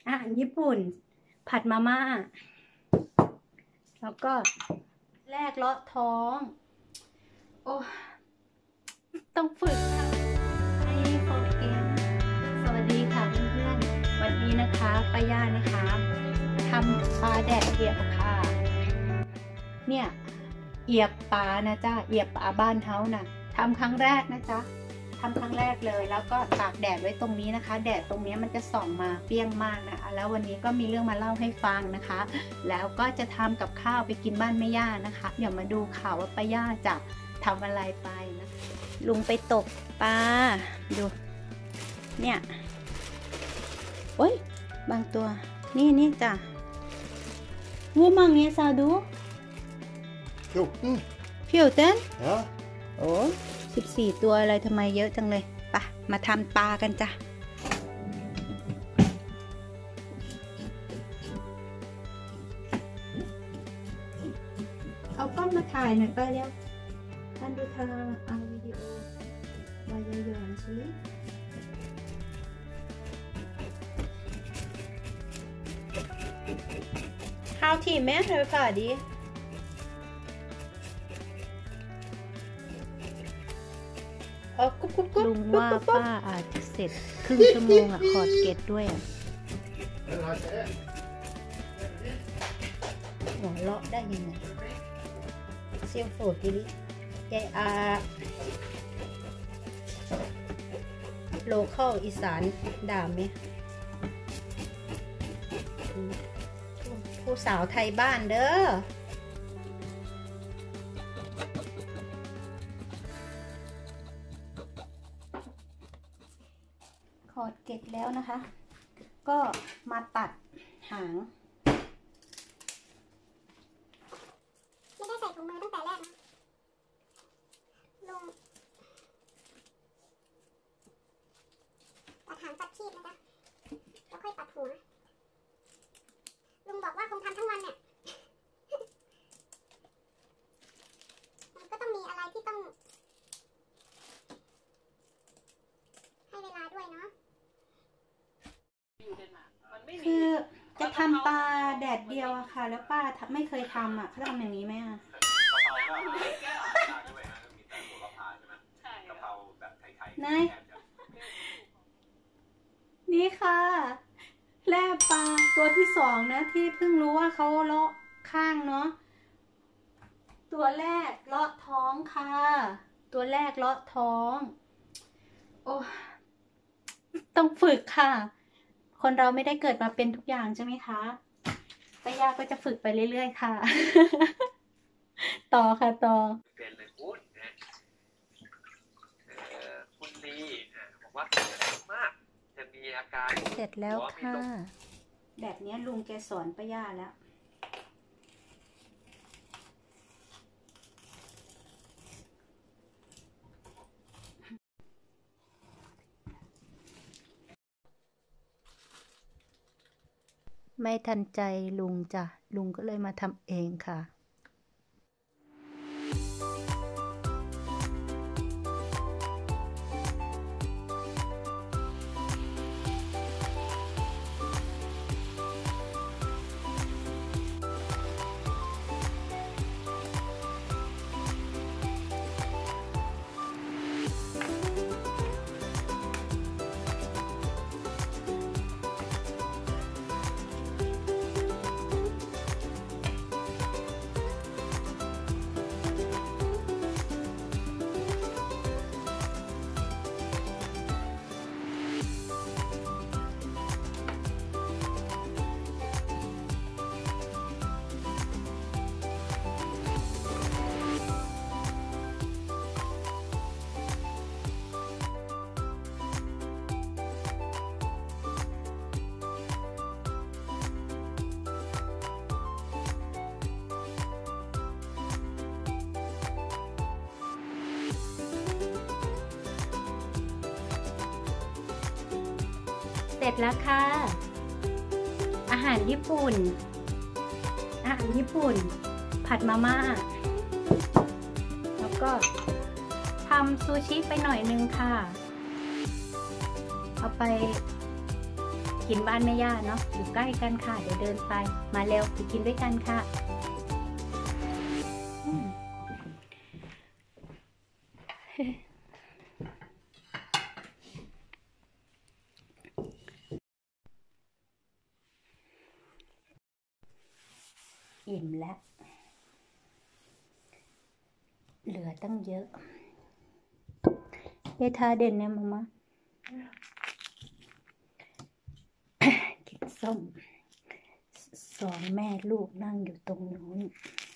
อาหารญี่ปุ่นผัดมาม่าแล้วก็แลกเลาะท้องโอ้ต้องฝึกค่ะให้เขาเก่งสวัสดีค่ะเพื่อนๆวันนี้นะคะป้าย่านะคะทำปลาแดดเดียวค่ะเนี่ยเอียบปลานะจ๊ะเอียบปลาบ้านเขานะทำครั้งแรกนะจ๊ะทำครั้งแรกเลยแล้วก็ตากแดดไว้ตรงนี้นะคะแดดตรงนี้มันจะส่องมาเปรี้ยงมากนะคะแล้ววันนี้ก็มีเรื่องมาเล่าให้ฟังนะคะแล้วก็จะทำกับข้าวไปกินบ้านแม่ย่านะคะเดี๋ยวมาดูข่าวว่าป้าย่าจะทำอะไรไปนะลุงไปตกปลาดูเนี่ยโอ้ยบางตัวนี่จ้ะวูมังเนี่ยซาดู14 Ja. โอ้14ตัวอะไรทำไมเยอะจังเลยปะมาทำปลากันจ้ะเอากล้องมาถ่ายหน่อยไปเร็วท่านดูทางเอาวิดีโอมาเยอะๆสิข้าวที่แม่เธอค่ะดิลุงว่าป้าอาจจะเสร็จครึ่งชั่วโมงอะขอดเกตด้วยอะหัวเราะได้ยังไงเซียวโฟกิริยายอาโลเคอลอีสานด่าไหมผู้สาวไทยบ้านเด้อขอดเกล็ดแล้วนะคะก็มาตัดหางไม่ได้ใส่ถุงมือตั้งแต่แรกนะลุงตัดหางตัดคีบนะจ๊ะแล้วค่อยตัดหัวลุงบอกว่าคงทำทั้งวันเนี่ยมันก็ต้องมีอะไรที่ต้องให้เวลาด้วยเนาะคือจะทำปลาแดดเดียวอะค่ะแล้วป้าไม่เคยทำอะเขาทำอย่างนี้ไหมอะไหนนี่ค่ะแล่ปลาตัวที่สองนะที่เพิ่งรู้ว่าเขาเลาะข้างเนาะตัวแรกเลาะท้องค่ะตัวแรกเลาะท้องโอ้ต้องฝึกค่ะคนเราไม่ได้เกิดมาเป็นทุกอย่างใช่ไหมคะป้าย่าก็จะฝึกไปเรื่อยๆค่ะ ต่อค่ะต่อเป็นเลยคุณนะคุณลีบอกว่าเมากจะมีอาการเสร็จแล้วค่ะแบบนี้ลุงแกสอนป้าย่าแล้วไม่ทันใจลุงจ้ะลุงก็เลยมาทำเองค่ะเสร็จแล้วค่ะอาหารญี่ปุ่นผัดมาม่าแล้วก็ทำซูชิไปหน่อยนึงค่ะเอาไปกินบ้านแม่ย่าเนาะอยู่ใกล้กันค่ะเดี๋ยวเดินไปมาเร็วไปกินด้วยกันค่ะอิ่มแล้วเหลือตั้งเยอะเยทาเด่นเนี่ยมามากินส้มสองแม่ลูกนั่งอยู่ตรงนู้น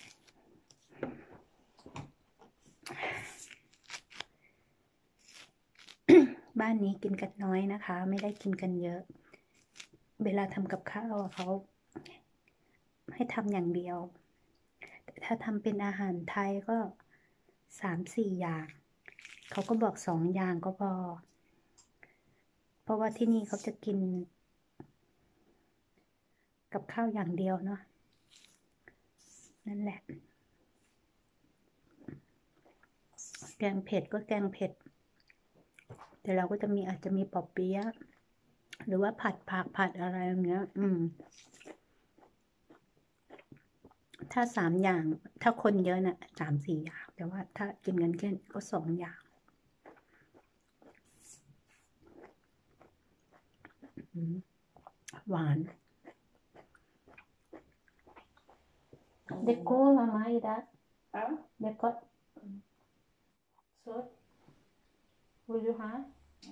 บ้านนี้กินกันน้อยนะคะไม่ได้กินกันเยอะเวลาทำกับข้าวเขาให้ทำอย่างเดียวแต่ถ้าทำเป็นอาหารไทยก็3-4 อย่างเขาก็บอก2 อย่างก็พอเพราะว่าที่นี่เขาจะกินกับข้าวอย่างเดียวเนาะนั่นแหละแกงเผ็ดก็แกงเผ็ดแต่เราก็จะมีอาจจะมีปอเปี๊ยะหรือว่าผัดผักผัดอะไรอย่างเงี้ยถ้า3 อย่างถ้าคนเยอะน่ะ3-4 อย่างแต่ว่าถ้ากินกันแค่ก็2 อย่างหวานเด็กโก้มาไหมดัดเด็กก็สด Will you have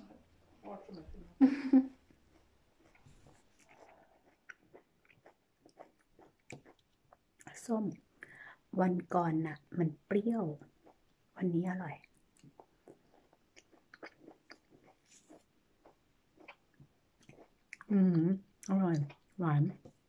ส้มวันก่อนน่ะมันเปรี้ยววันนี้อร่อยอร่อยหวาน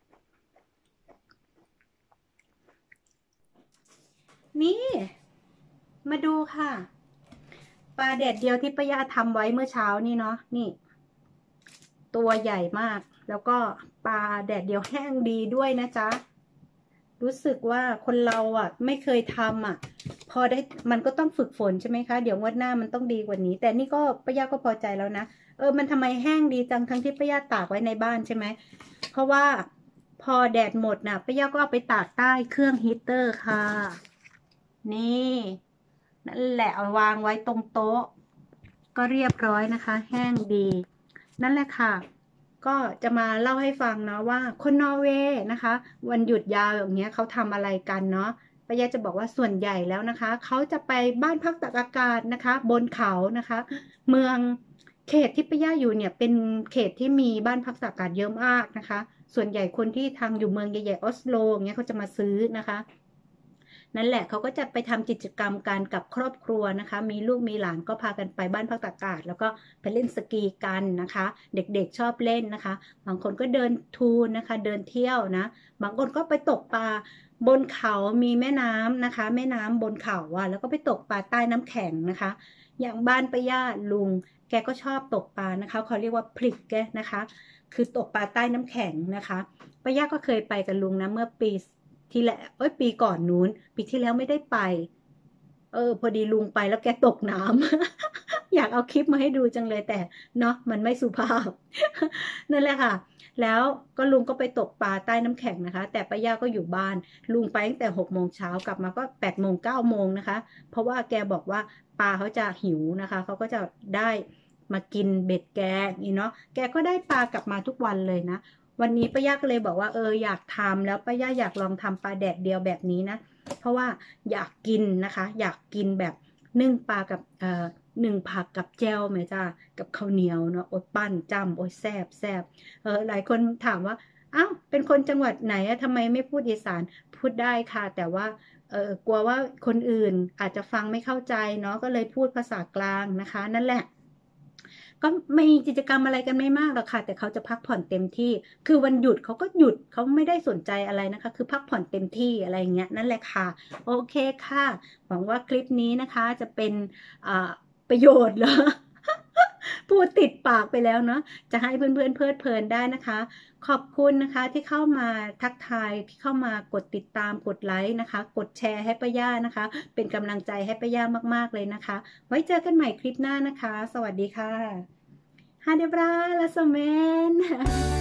นี่มาดูค่ะปลาแดดเดียวที่ป้าย่าทำไว้เมื่อเช้านี่เนาะนี่ตัวใหญ่มากแล้วก็ปลาแดดเดียวแห้งดีด้วยนะจ๊ะรู้สึกว่าคนเราไม่เคยทำพอได้มันก็ต้องฝึกฝนใช่ไหมคะเดี๋ยวงวดหน้ามันต้องดีกว่านี้แต่นี่ก็ป้าย่าก็พอใจแล้วนะมันทำไมแห้งดีจังทั้งที่ป้าย่าตากไว้ในบ้านใช่ไหมเพราะว่าพอแดดหมดน่ะป้าย่าก็เอาไปตากใต้เครื่องฮีตเตอร์ค่ะนี่นั่นแหละเอาวางไว้ตรงโต๊ะก็เรียบร้อยนะคะแห้งดีนั่นแหละค่ะก็จะมาเล่าให้ฟังเนาะว่าคนนอร์เวย์นะคะวันหยุดยาวอย่างเงี้ยเขาทำอะไรกันเนาะป้าย่าจะบอกว่าส่วนใหญ่แล้วนะคะเขาจะไปบ้านพักตากอากาศนะคะบนเขานะคะเมืองเขตที่ป้าย่าอยู่เนี่ยเป็นเขตที่มีบ้านพักตากอากาศเยอะมากนะคะส่วนใหญ่คนที่ทางอยู่เมืองใหญ่ๆออสโลอย่างเงี้ยเขาจะมาซื้อนะคะนั่นแหละเขาก็จะไปทำกิจกรรมกันกับครอบครัวนะคะมีลูกมีหลานก็พากันไปบ้านพักตากอากาศแล้วก็ไปเล่นสกีกันนะคะเด็กๆชอบเล่นนะคะบางคนก็เดินทูนนะคะเดินเที่ยวนะบางคนก็ไปตกปลาบนเขามีแม่น้ำนะคะแม่น้ำบนเขาแล้วก็ไปตกปลาใต้น้ำแข็งนะคะอย่างบ้านป้าย่าลุงแกก็ชอบตกปลานะคะเขาเรียกว่าพลิกแกนะคะคือตกปลาใต้น้ำแข็งนะคะป้าย่าก็เคยไปกับลุงนะเมื่อปีที่แล้วปีก่อนนู้นปีที่แล้วไม่ได้ไปพอดีลุงไปแล้วแกตกน้ำ อยากเอาคลิปมาให้ดูจังเลยแต่เนาะมันไม่สุภาพ นั่นแหละค่ะแล้วก็ลุงก็ไปตกปลาใต้น้ำแข็งนะคะแต่ป้าย่าก็อยู่บ้านลุงไปตั้งแต่6 โมงเช้ากลับมาก็8 โมง 9 โมงนะคะเพราะว่าแกบอกว่าปลาเขาจะหิวนะคะเขาก็จะได้มากินเบ็ดแกนี่เนาะแกก็ได้ปลากลับมาทุกวันเลยนะวันนี้ป้าย่าก็เลยบอกว่าอยากทำแล้วป้าย่าอยากลองทำปลาแดดเดียวแบบนี้นะเพราะว่าอยากกินนะคะอยากกินแบบนึ่งปลากับนึ่งผักกับแจ่วไหมจ้ากับข้าวเหนียวเนาะโอ๊ยปั้นจ้ำโอ๊ยแซ่บหลายคนถามว่าอ้าวเป็นคนจังหวัดไหนทำไมไม่พูดอีสานพูดได้ค่ะแต่ว่ากลัวว่าคนอื่นอาจจะฟังไม่เข้าใจเนาะก็เลยพูดภาษากลางนะคะนั่นแหละก็ไม่มีกิจกรรมอะไรกันไม่มากหรอกค่ะแต่เขาจะพักผ่อนเต็มที่คือวันหยุดเขาก็หยุดเขาไม่ได้สนใจอะไรนะคะคือพักผ่อนเต็มที่อะไรเงี้ยนั่นแหละค่ะโอเคค่ะหวังว่าคลิปนี้นะคะจะเป็นประโยชน์เหรอ พูดติดปากไปแล้วเนาะจะให้เพื่อนๆเพลิดเพลินได้นะคะขอบคุณนะคะที่เข้ามาทักทายที่เข้ามากดติดตามกดไลค์นะคะกดแชร์ให้ป้าย่านะคะเป็นกำลังใจให้ป้าย่ามากๆเลยนะคะไว้เจอกันใหม่คลิปหน้านะคะสวัสดีค่ะฮาเดบราลาสเมน